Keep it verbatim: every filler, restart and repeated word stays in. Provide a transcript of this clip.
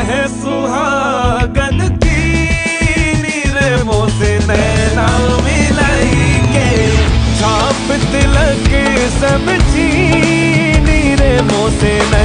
है सुहागन की नीरे मोसे नैना मिलाई के छाप तिलक सब ची नीरे मोसे